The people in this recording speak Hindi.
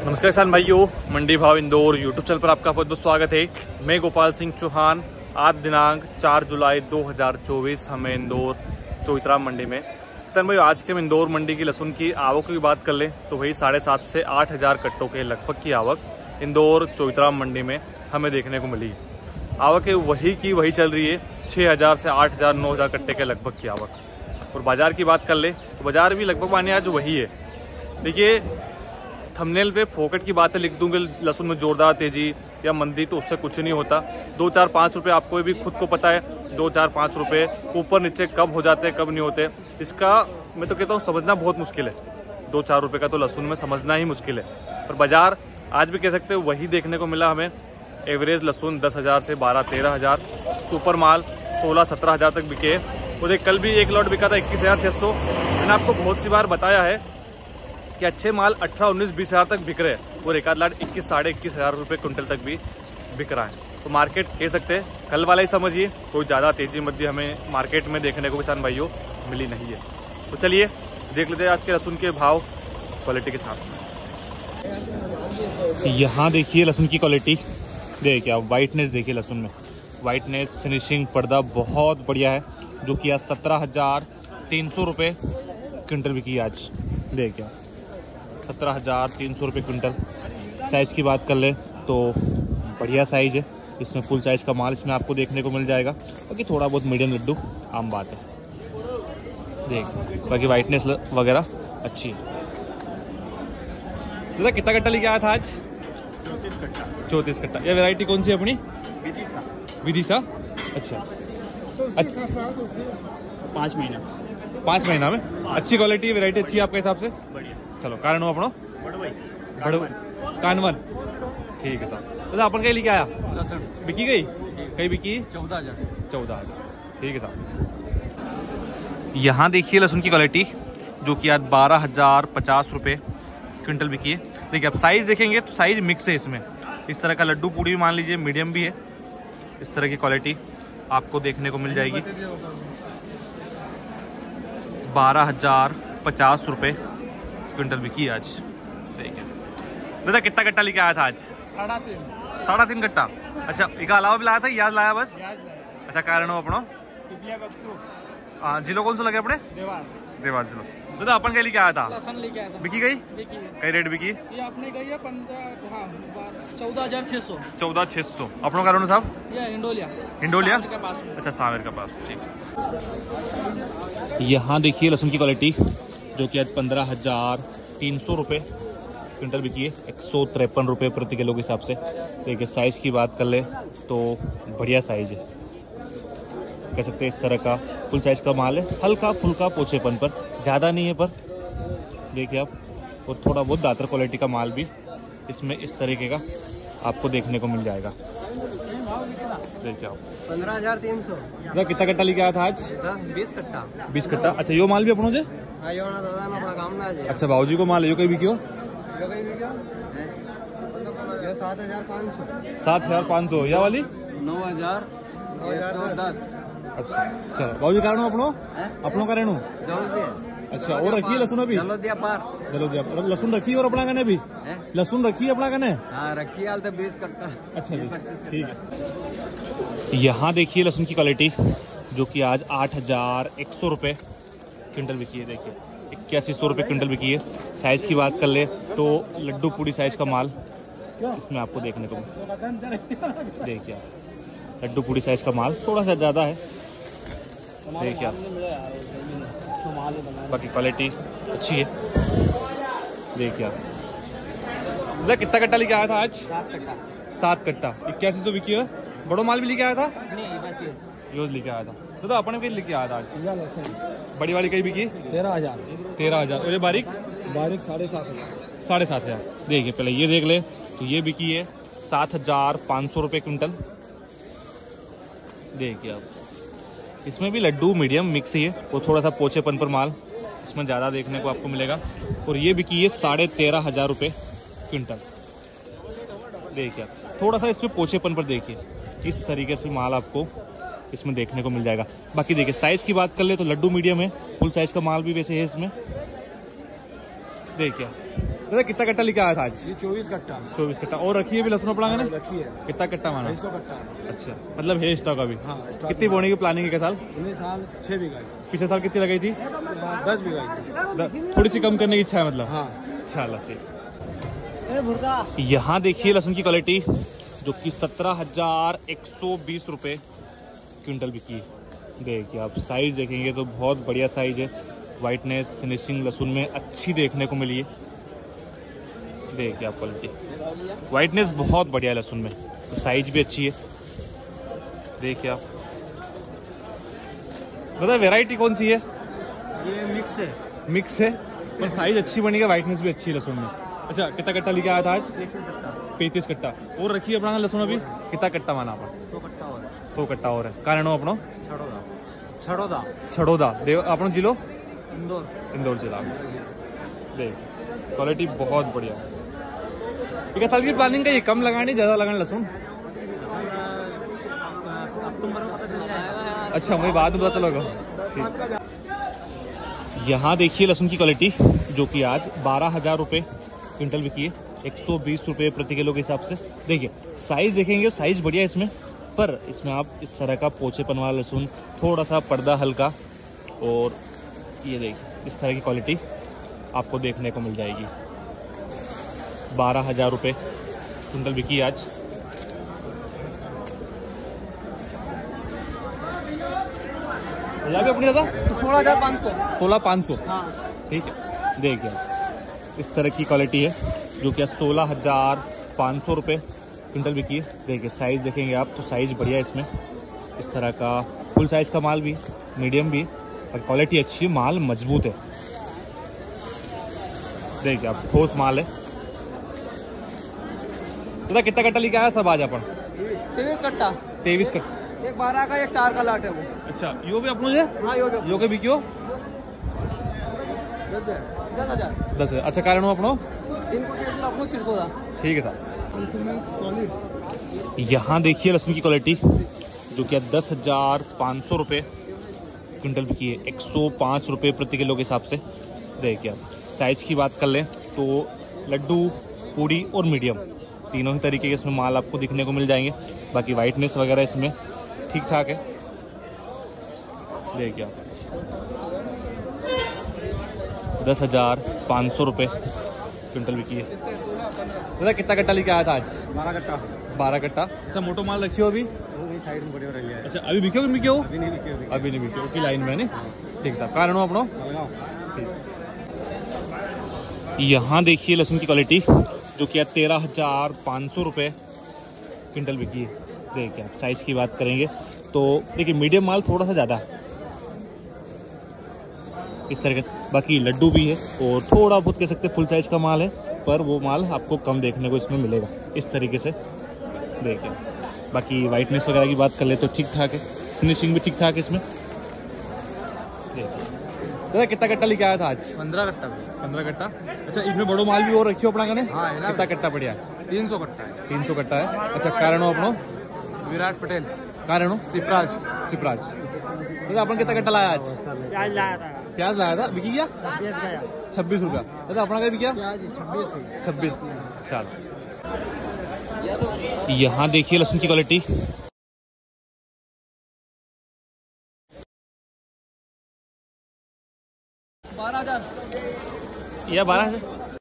नमस्कार किसान भाइयों, मंडी भाव इंदौर यूट्यूब चैनल पर आपका बहुत बहुत स्वागत है। मैं गोपाल सिंह चौहान। आज दिनांक 4 जुलाई 2024 हमें इंदौर चौइत्रा मंडी में। किसान भाइयों, आज के हम इंदौर मंडी की लहसुन की आवक की बात कर लें तो वही 7,500 से 8,000 कट्टों के लगभग की आवक इंदौर चौइत्रा मंडी में हमें देखने को मिली। आवक वही चल रही है, 6,000 से 8,000 9,000 कट्टे के लगभग की आवक। और बाजार की बात कर ले तो बाजार भी लगभग माने आज वही है। देखिए, थंबनेल पे फोकट की बातें लिख दूंगे, लहसुन में जोरदार तेजी या मंदी, तो उससे कुछ नहीं होता। 2, 4, 5 रुपए आपको भी खुद को पता है, 2, 4, 5 रुपए ऊपर नीचे कब हो जाते हैं कब नहीं होते, इसका मैं तो कहता हूँ समझना बहुत मुश्किल है। 2, 4 रुपए का तो लहसुन में समझना ही मुश्किल है। और बाजार आज भी कह सकते हैं वही देखने को मिला हमें। एवरेज लहसुन 10,000 से 12-13,000, सुपर माल 16-17,000 तक बिके। और कल भी एक लॉट बिका था 21,600। मैंने आपको बहुत सी बार बताया है कि अच्छे माल 18, 19, 20,000 तक बिक रहे हैं और एक आध लाट 21, साढ़े 21,000 रुपये कुंटल तक भी बिक रहा है। तो मार्केट कह सकते हैं कल वाला ही समझिए, कोई ज़्यादा तेजी मध्य हमें मार्केट में देखने को किसान भाइयों मिली नहीं है। तो चलिए देख लेते हैं आज के लहसुन के भाव क्वालिटी के साथ में। यहाँ देखिए लहसुन की क्वालिटी, देखिए आप वाइटनेस देखिए लहसुन में, वाइटनेस, फिनिशिंग, पर्दा बहुत बढ़िया है, जो कि आज 17,300 रुपये क्विंटल बिकी आज। देखिए 17,300 रुपये क्विंटल। साइज़ की बात कर ले तो बढ़िया साइज़ है, इसमें फुल साइज़ का माल इसमें आपको देखने को मिल जाएगा। बाकी थोड़ा बहुत मीडियम लड्डू आम बात है। देख बाकी वाइटनेस वगैरह अच्छी है। दादा कितना कट्टा लेके आया था आज? 34 कट्टा। ये वैरायटी कौन सी है अपनी? विदिशा। अच्छा, 5 महीना में अच्छी क्वालिटी, वैरायटी अच्छी है आपके हिसाब से? चलो, कारण हो अपनो कानवन, ठीक है साहब। अपन कहीं लेके आया? बिकी गई कहीं बिकी 14,000, ठीक है साहब। यहाँ देखिए लहसुन की क्वालिटी, जो कि आज 12,050 रुपये क्विंटल बिकी है। देखिए आप साइज देखेंगे तो साइज मिक्स है इसमें। इस तरह का लड्डू पूड़ी भी मान लीजिए, मीडियम भी है। इस तरह की क्वालिटी आपको देखने को मिल जाएगी। 12,050 रुपये क्विंटल बिकी आज। देखिए दादा कितना कट्टा लेके आया था आज? 3.5 कट्टा। अच्छा, एक अलावा भी लाया था, याद लाया बस? अच्छा, कारण हो अपनो जिलो कौन सा लगे अपने? देवास जिलो। दादा अपन क्या लेके आया था? बिकी गई? कई रेट बिकी? ये आपने गई है 14,600। 14,600 अपनों कारण साहब? हिंडोलिया के पास में। अच्छा, सावेर का पास, ठीक। यहाँ देखिए लहसुन की क्वालिटी, जो कि आज 15,300 रुपये क्विंटल बिकी है, 153 रुपये प्रति किलो के हिसाब से। देखिए साइज़ की बात कर ले तो बढ़िया साइज़ है, कह सकते हैं इस तरह का फुल साइज़ का माल है। हल्का फुल्का पोछेपन पर, ज़्यादा नहीं है पर देखिए आप। और थोड़ा बहुत दातर क्वालिटी का माल भी इसमें इस तरीके का आपको देखने को मिल जाएगा। देखिए आप 15,300। कितना कट्टा लेके आया था आज? 20 कट्टा। 20 कट्टा। अच्छा, यो माल भी अपनों से? अच्छा, बाबूजी को माल है, यो कहीं बिकी हो? 7,500। या वाली 9,010। अच्छा, चलो बाबूजी कारण हो अपनों कारण हो? अच्छा, और रखिए लहसुन अभी? जलोदिया लहसुन रखी और अपना कने भी लहसुन रखी अपना कने? हाँ रखिए, 20 कट्टा। अच्छा, ठीक है। यहाँ देखिए लहसुन की क्वालिटी, जो कि आज 8,100 रुपये क्विंटल बिकी है। देखिए 8100 रुपये क्विंटल बिकी है। साइज़ की बात कर ले तो लड्डू पूड़ी साइज़ का माल इसमें आपको देखने को देखिए आप, लड्डू पूड़ी साइज़ का माल थोड़ा सा ज़्यादा है। देखिए आप, बाकी क्वालिटी अच्छी है। देखिए आप, कितना कट्टा लेके आया था आज? 7 कट्टा। 8100 बिकी है। बड़ो माल भी लेके आया था? यूज लेके आया था। तो अपने भी लेके आया था आज? बड़ी वाली कहीं बिकी? 13,000। और ये बारीक 7,500। देखिए पहले ये देख ले, तो ये बिकी है 7,500 रुपये क्विंटल। देखिए आप, इसमें भी लड्डू मीडियम मिक्स ही है, वो थोड़ा सा पोछेपन पर माल इसमें ज़्यादा देखने को आपको मिलेगा। और ये बिकी है 13,500 रुपये क्विंटल। देखिए आप, थोड़ा सा इसमें पोछेपन पर देखिए, इस तरीके से माल आपको इसमें देखने को मिल जाएगा। बाकी देखिए साइज़ की बात कर ले तो लड्डू मीडियम है, फुल साइज़ का माल भी वैसे है इसमें। देखिए दादा कितना कट्टा लेके आया था आज? ये 24 कट्टा। 24 कट्टा। और रखी है भी लहसुन अपना ने? रखी है। कितना कट्टा माना? 250 कट्टा। अच्छा, मतलब है स्टॉक अभी? हाँ, कितनी बोने की प्लानिंग है क्या साल? इस साल 6 बीघा। पिछले साल कितनी लगाई थी? 10 बीघा। थोड़ी सी कम करने की इच्छा है मतलब? हाँ। अच्छा लगती। यहाँ देखिए लहसुन की क्वालिटी जो कि 17,120 रुपये क्विंटल बिकी है। देखिए आप साइज देखेंगे तो बहुत बढ़िया साइज है। वाइटनेस फिनिशिंग लहसुन में अच्छी देखने को मिली है। देखिए आप क्वालिटी, वाइटनेस बहुत बढ़िया है लहसुन में, तो साइज भी अच्छी है। देखिए आप मतलब वैरायटी कौन सी है? ये मिक्स है। मिक्स है पर साइज अच्छी बनी है, वाइटनेस भी अच्छी है लहसुन में। अच्छा, कितना कट्टा लेके आया था आज? 35 कट्टा। और रखी है अपना लहसुन अभी? कितना कट्टा माना अपन? 100 कट्टा और है। 100 कट्टा और है। कारण अपनो छड़ोदा। छड़ोदा देव अपनो जिलो इंदौर जिला में। देख क्वालिटी बहुत बढ़िया। एक साल की प्लानिंग का ये कम लगानी ज्यादा लगाने लहसुन? अक्टूबर में पता चल जाएगा। अच्छा, मुझे बाद में पता चलेगा। ठीक। यहाँ देखिए लहसुन की क्वालिटी जो कि आज 12,000 रुपये क्विंटल बिकी है, 120 रुपये प्रति किलो के हिसाब से। देखिए साइज देखेंगे, साइज बढ़िया है इसमें, पर इसमें आप इस तरह का पोछेपन वाला लहसुन, थोड़ा सा पर्दा हल्का, और ये देखिए इस तरह की क्वालिटी आपको देखने को मिल जाएगी। 12,000 रुपये क्विंटल बिकी आज। अपनी दादा 16,500। 16,500। हाँ। ठीक है, देखिए इस तरह की क्वालिटी है जो कि 16,500 रुपये क्विंटल बिकी है। देखिए साइज देखेंगे आप तो साइज बढ़िया है इसमें, इस तरह का फुल साइज का माल भी, मीडियम भी, और क्वालिटी अच्छी है, माल मजबूत है। देखिए आप ठोस माल है। तो कितना कट्टा लेके आया सब आज अपन? 23 कट्टा। 23 कट्टा। एक 12 का एक 4 का लाट है वो। अच्छा, यो भी अपनों है? हाँ, यो के बिकियो 10,000। 10 है। अच्छा, कारण अपनो इनको अपनो 600। ठीक है साहब। यहाँ देखिए लहसुन की क्वालिटी जो कि 10,500 रुपये क्विंटल बिकी है, 105 रुपये प्रति किलो के हिसाब से। देखिए आप साइज की बात कर लें तो लड्डू, पूड़ी और मीडियम तीनों ही तरीके के इसमें माल आपको दिखने को मिल जाएंगे। बाकी वाइटनेस वगैरह इसमें ठीक ठाक है। देखिए आप 10,500 रुपये क्विंटल बिकी है। दादा कितना कट्टा लेके आया था आज? 12 कट्टा। 12 कट्टा। अच्छा, मोटो माल रखी हो अभी? साइड में बड़े हो रही है। अच्छा, अभी बिके हो? बिके हो? अभी नहीं बिके। अभी नहीं बिके की लाइन में नहीं। ठीक साहब, कारण अपनो ठीक। यहाँ देखिए लहसुन की क्वालिटी जो कि 13,500 रुपये क्विंटल बिकी है। देखिए आप साइज की बात करेंगे तो देखिए मीडियम माल थोड़ा सा ज़्यादा इस तरीके से, बाकी लड्डू भी है और थोड़ा बहुत कह सकते फुल साइज का माल है, पर वो माल आपको कम देखने को इसमें मिलेगा इस तरीके से। देखिए बाकी वाइटनेस वगैरह की बात कर ले तो ठीक ठाक है, फिनिशिंग भी ठीक ठाक है इसमें। देखिए दादा कितना कट्टा लेके आया था आज? 15 कट्टा। 15 कट्टा। अच्छा, इसमें बड़ो माल भी और रखियो अपना कने? हाँ, है ना। कितना कट्टा बढ़िया? 300 कट्टा है। 300 कट्टा है। अच्छा, कारणो अपनो? विराट पटेल। कारणो सिपराज। दादा अपन कितना कट्टा लाया आज? प्याज लाया था। प्याज लाया था, बिकी गया? 26 रुपया। दादा अपना क्या बिकिया? 26। चल, यहाँ देखिए लहसुन की क्वालिटी। या 12,000